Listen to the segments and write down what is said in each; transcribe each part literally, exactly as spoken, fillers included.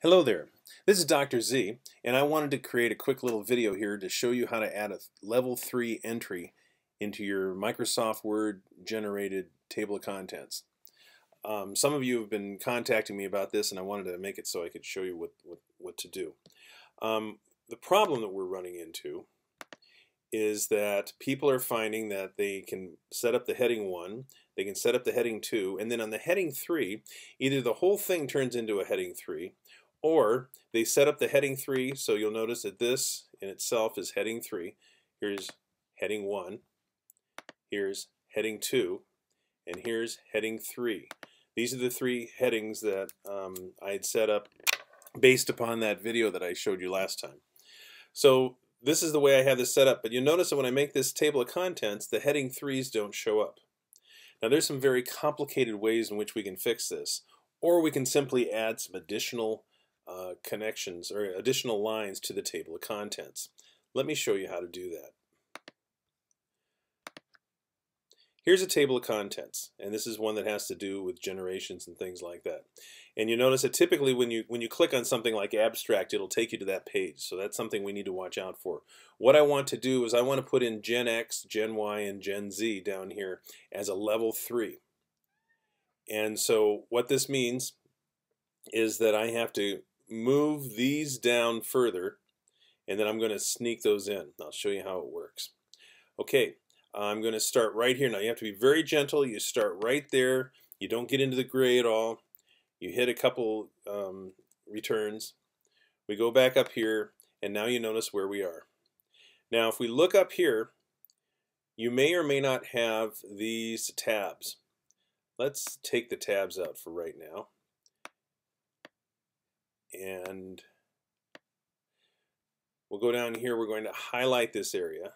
Hello there, this is Doctor Z, and I wanted to create a quick little video here to show you how to add a level three entry into your Microsoft Word generated table of contents. Um, some of you have been contacting me about this, and I wanted to make it so I could show you what, what, what to do. Um, the problem that we're running into is that people are finding that they can set up the heading one, they can set up the heading two, and then on the heading three, either the whole thing turns into a heading three, or they set up the heading three, so you'll notice that this in itself is heading three. Here's heading one, here's heading two, and here's heading three. These are the three headings that um, I had set up based upon that video that I showed you last time. So this is the way I have this set up, but you'll notice that when I make this table of contents, the heading threes don't show up. Now there's some very complicated ways in which we can fix this, or we can simply add some additional uh, connections or additional lines to the table of contents. Let me show you how to do that. Here's a table of contents, and this is one that has to do with generations and things like that. And you notice that typically when you when you click on something like abstract, it'll take you to that page. So that's something we need to watch out for. What I want to do is I want to put in Gen X, Gen Y, and Gen Z down here as a level three. And so what this means is that I have to move these down further, and then I'm going to sneak those in. I'll show you how it works. Okay. I'm going to start right here. Now you have to be very gentle. You start right there. You don't get into the gray at all. You hit a couple um, returns. We go back up here, and now you notice where we are. Now if we look up here, you may or may not have these tabs. Let's take the tabs out for right now. And we'll go down here. We're going to highlight this area.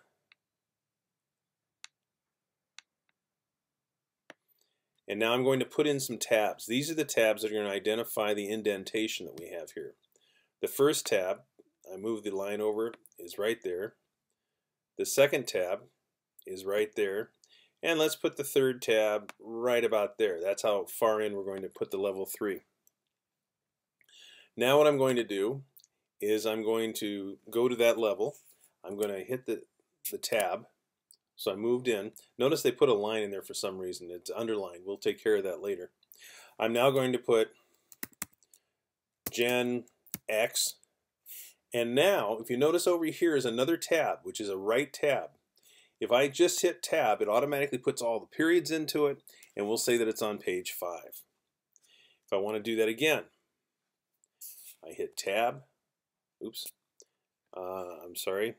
And now I'm going to put in some tabs. These are the tabs that are going to identify the indentation that we have here. The first tab, I move the line over, is right there. The second tab is right there. And let's put the third tab right about there. That's how far in we're going to put the level three. Now what I'm going to do is I'm going to go to that level. I'm going to hit the, the tab. So I moved in. Notice they put a line in there for some reason. It's underlined. We'll take care of that later. I'm now going to put Gen X. And now, if you notice over here is another tab, which is a right tab. If I just hit tab, it automatically puts all the periods into it, and we'll say that it's on page five. If I want to do that again, I hit tab. Oops. Uh, I'm sorry.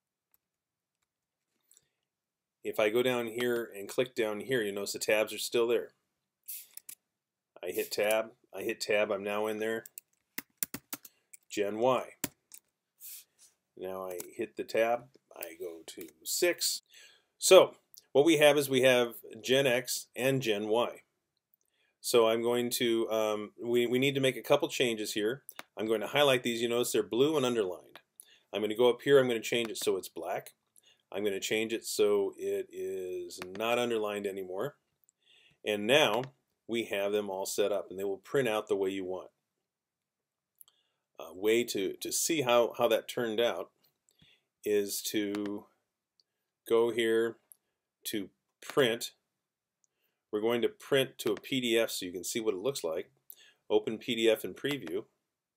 If I go down here and click down here, you notice the tabs are still there. I hit tab, I hit tab, I'm now in there. Gen Y. Now I hit the tab, I go to six. So what we have is we have Gen X and Gen Y. So I'm going to, um, we, we need to make a couple changes here. I'm going to highlight these. You notice they're blue and underlined. I'm going to go up here, I'm going to change it so it's black. I'm going to change it so it is not underlined anymore. And now we have them all set up, and they will print out the way you want. A way to, to see how, how that turned out is to go here to print. We're going to print to a P D F so you can see what it looks like. Open P D F in preview.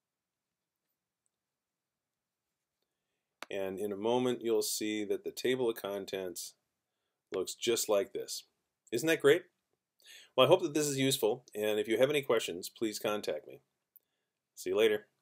And in a moment you'll see that the table of contents looks just like this. Isn't that great? Well, I hope that this is useful, and if you have any questions, please contact me. See you later.